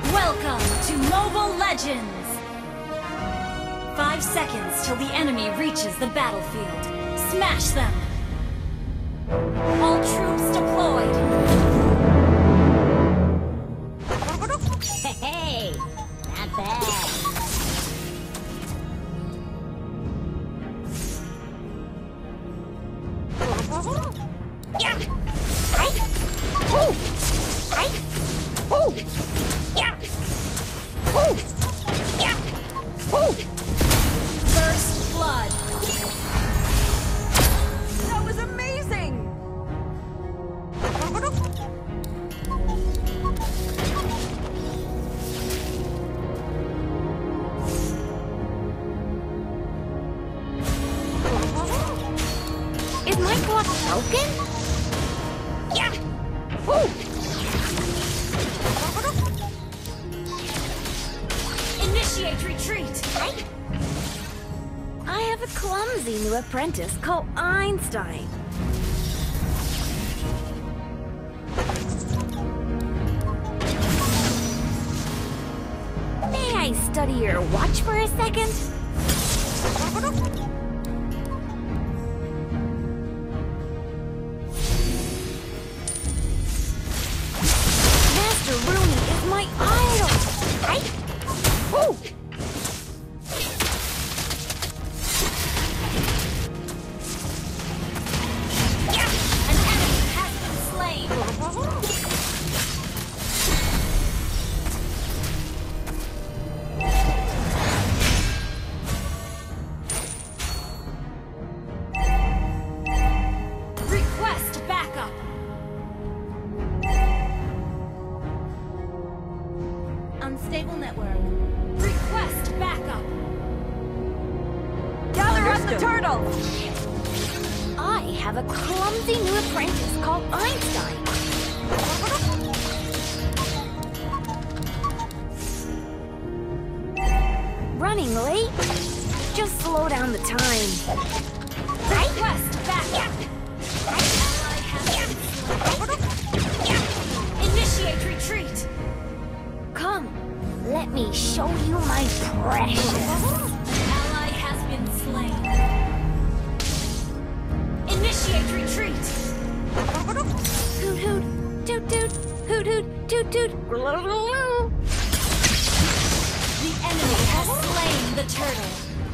Welcome to Mobile Legends! 5 seconds till the enemy reaches the battlefield. Smash them! All troops deployed! Hey, not bad. First blood! That was amazing! Is my clock broken? Initiate retreat! I have a clumsy new apprentice called Einstein. May I study your watch for a second? Master Rooney is my idol! An enemy has been slain! Request backup! Unstable network. Request backup! Gather up the turtle! I have a clumsy new apprentice called Einstein. Running late? Just slow down the time. Request backup! Ally has been slain. Initiate retreat! Come, let me show you my precious. Ally has been slain. Initiate retreat! Hoot hoot, toot toot, hoot hoot, toot toot. The enemy has slain the turtle.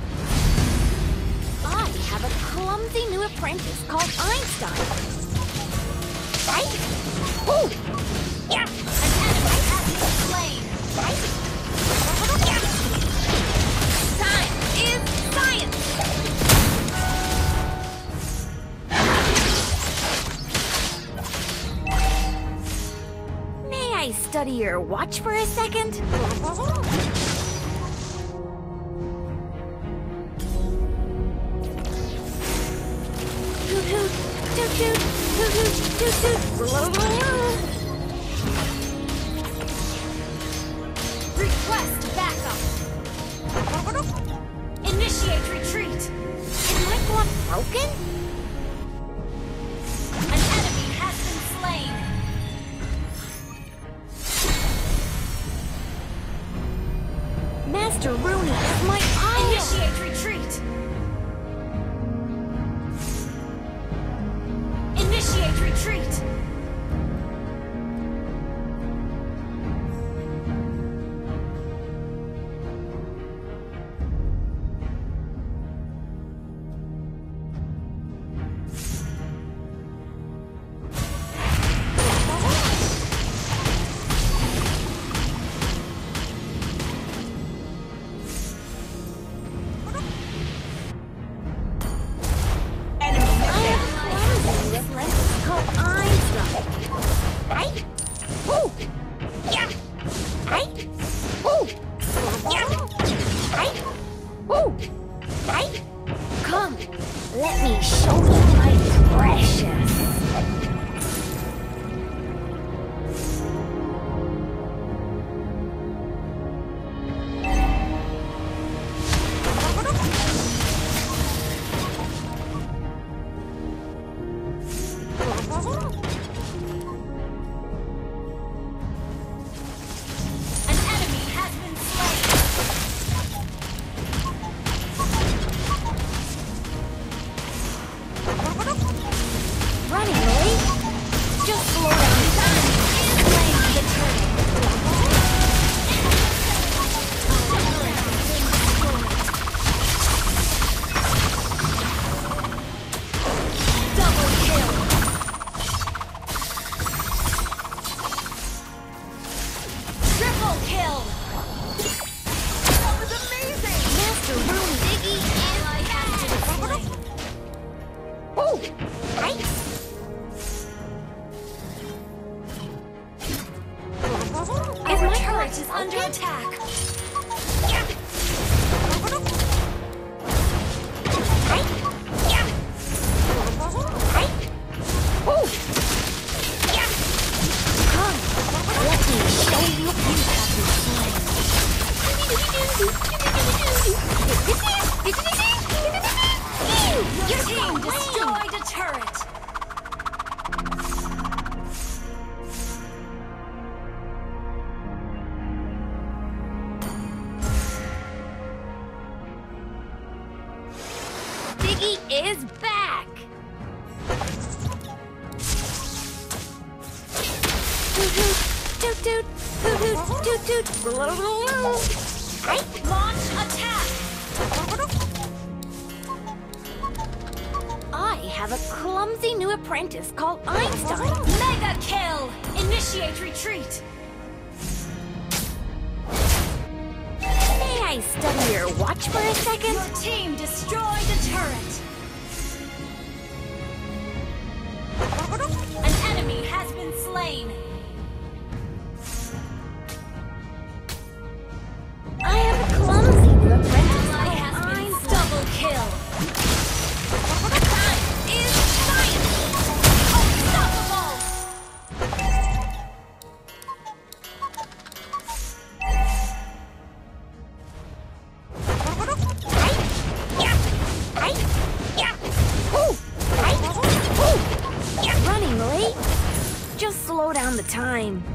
I have a clumsy new apprentice called Einstein. Right? Ooh! Yeah! An enemy has been slain. Time is science! May I study your watch for a second? Hoot hoot, toot toot, hoot hoot, toot toot. Request backup! Initiate retreat! Is my clock broken? An enemy has been slain. Master Rooney is my idol! Initiate retreat! Initiate retreat! Triple kill! That was amazing! Master Room Diggy Ally has been slain. Oh! Right? Our turret is under attack. Your team destroyed a turret. Diggy is back! Toot toot, toot toot, toot toot. Launch attack. I have a clumsy new apprentice called Einstein. Mega kill. Initiate retreat. May I study your watch for a second? Your team destroyed a turret. An enemy has been slain. I have a clumsy new apprentice Ally called has been Einstein. double kill. That is science! Unstoppable. Running late? Just slow down the time.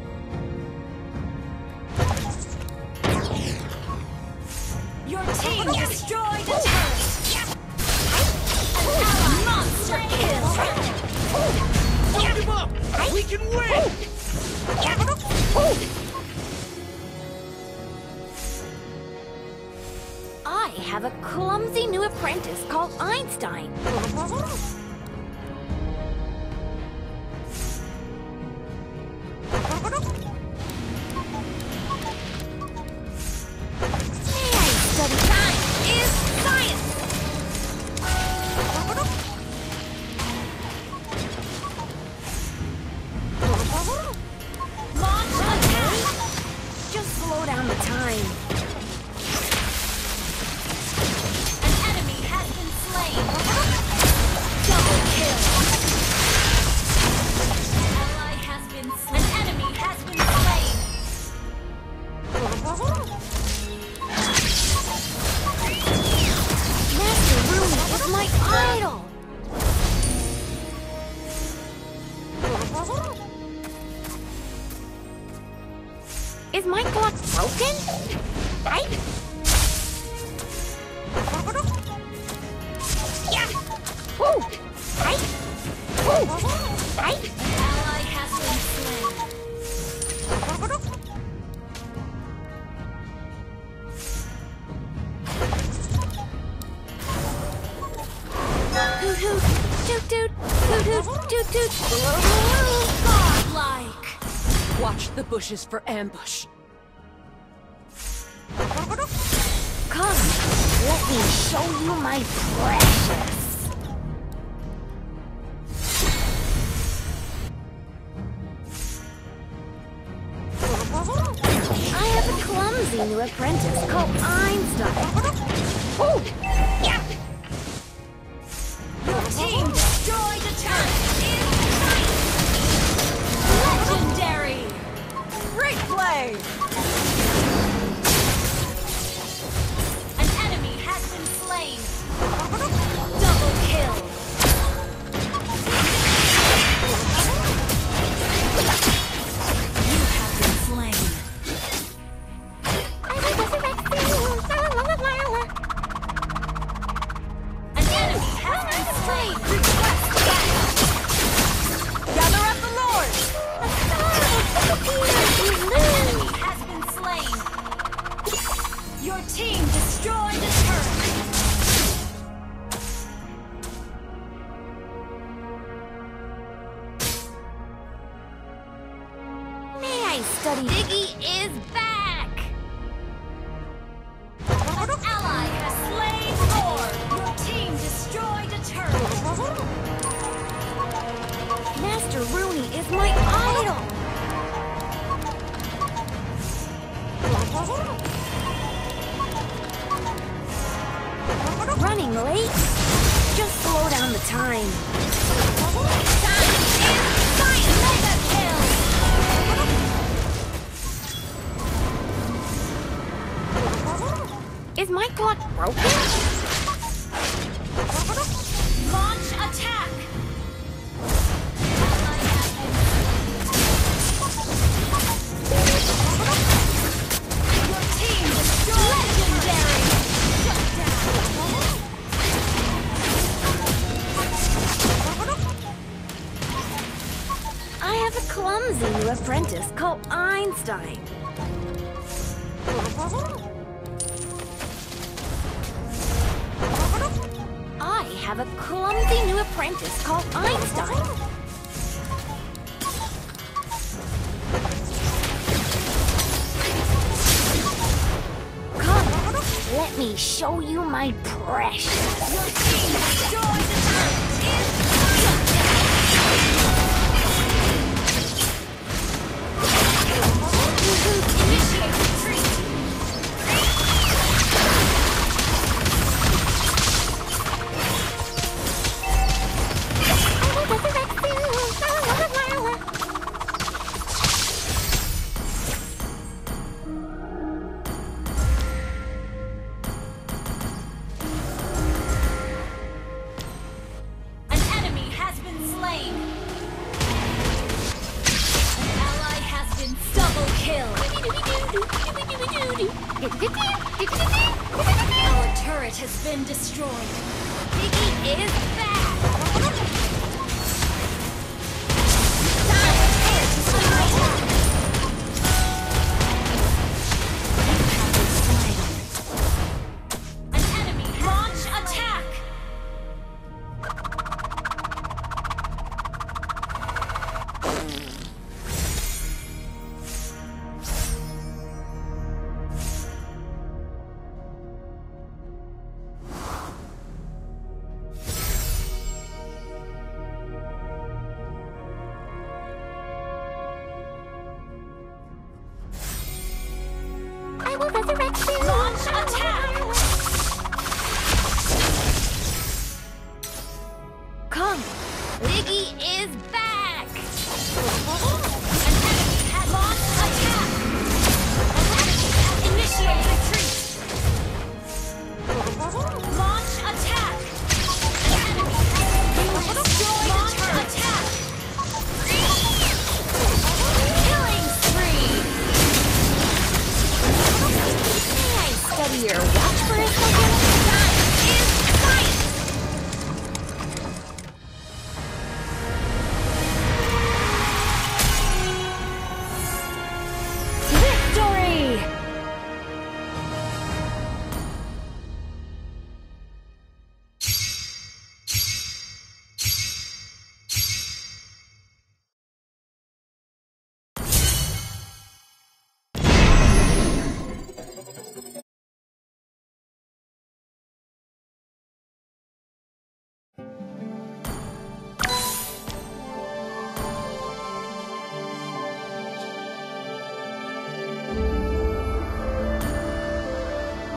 Your team destroyed a turret. An ally monster kill. Load him up! We can win! I have a clumsy new apprentice called Einstein. May I study time is science! Launch attack. Just slow down the time. An enemy has been slain. Double kill. An ally has been slain. An enemy has been slain. Master Rooney is my idol! Is my clock broken? Right? Yeah! Woo! Right? Woo! Right? An ally has been slain. Hoot hoot! Toot toot! Hoot hoot! Toot toot! Godlike. Watch the bushes for ambush. Come, let me show you my precious. I have a clumsy new apprentice called Einstein. Oh, yeah. Your team destroyed a turret. Legendary. Great play! An enemy has been slain. Double kill. You have been slain. An enemy has been slain. Request back. Gather up the Lord! An enemy has been slain. is back! An ally has slain Thor! Your team destroyed a turret! Master Rooney is my idol! Running late? Just slow down the time. Mega kill! Is my clock broken? Launch attack! Your team destroyed legendary! Shut down! I have a clumsy new apprentice called Einstein. I have a clumsy new apprentice called Einstein. Come, let me show you my precious. Your team destroyed the turret! Initiate retreat! An enemy has been slain! An ally has been double kill! Our turret has been destroyed! Piggy is back!